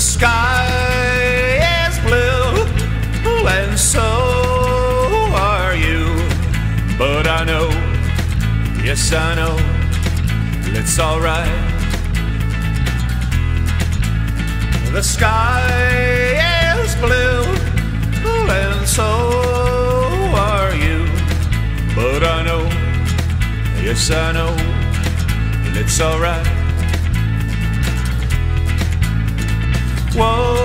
sky is blue, and so are you. But I know, yes I know, it's alright. The sky is blue, and so are you. But I know, yes I know, it's alright. Whoa.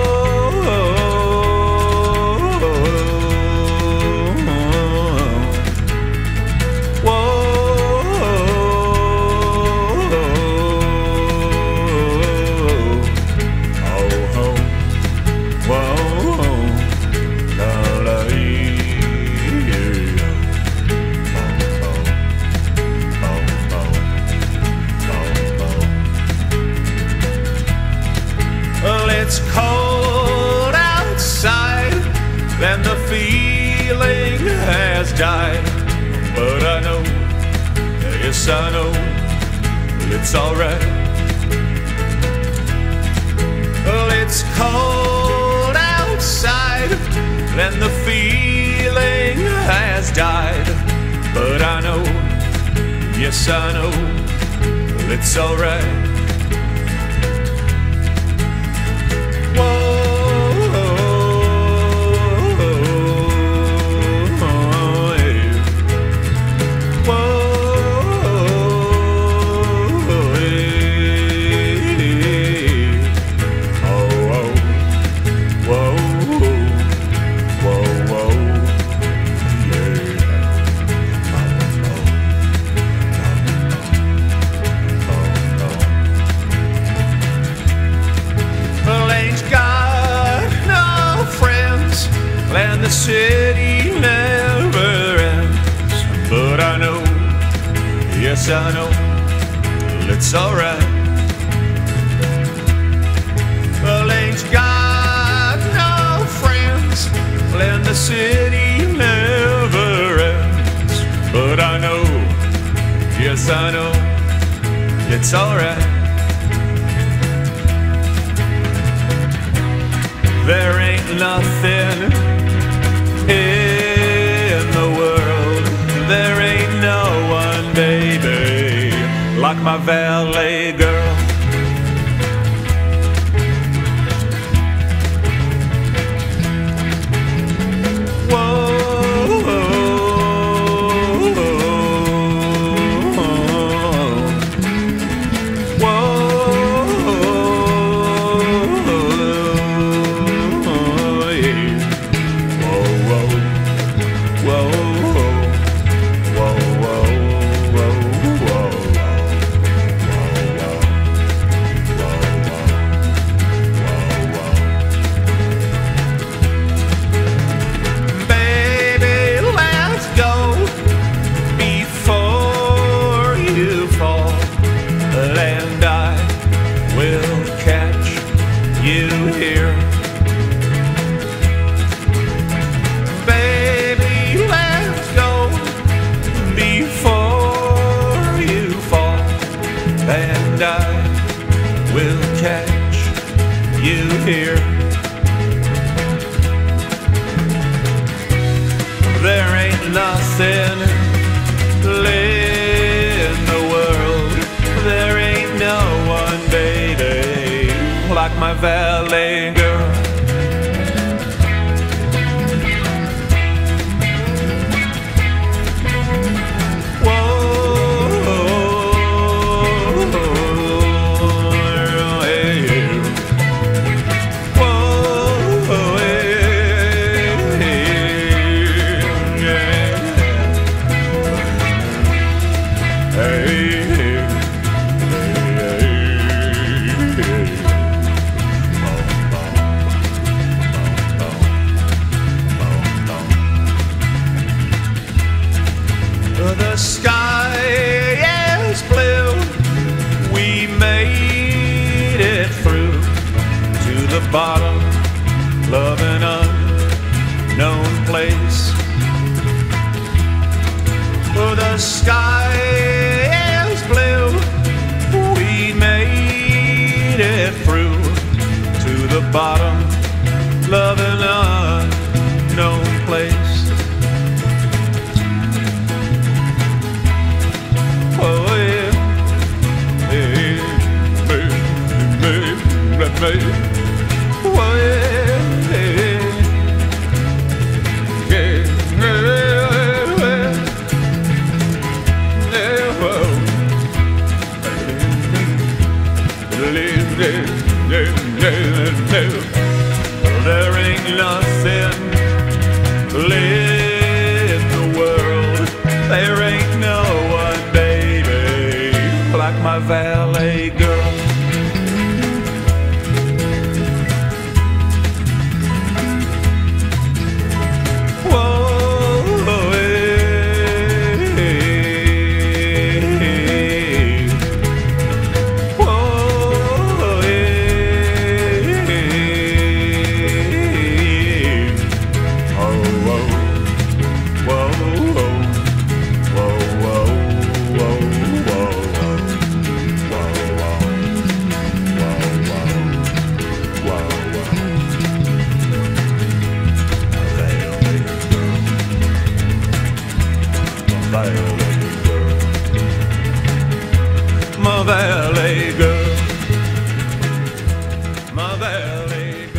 It's cold outside, and the feeling has died. But I know, yes I know, it's alright. Well, it's cold outside, and the feeling has died. But I know, yes I know, it's alright. And the city never ends. But I know, yes I know, it's alright. Well, ain't got no friends, and the city never ends. But I know, yes I know, it's alright. There ain't nothing in the world, there ain't no one, baby, like my valet girl. And I will catch you here. Baby, let's go before you fall. And I will catch you here. There ain't nothing in the world, there ain't no one, baby, like my valet girl. The sky is blue, we made it through to the bottom of an unknown place. Oh, the sky is blue, we made it through to the bottom, love in an unknown place. Oh yeah, hey, baby. Oh yeah, hey, yeah, there ain't nothing in the world. There ain't no one, baby, like my valet girl. Whoa, hey, whoa, hey, oh, whoa, whoa, whoa, whoa, whoa, my valet girl, my valet girl.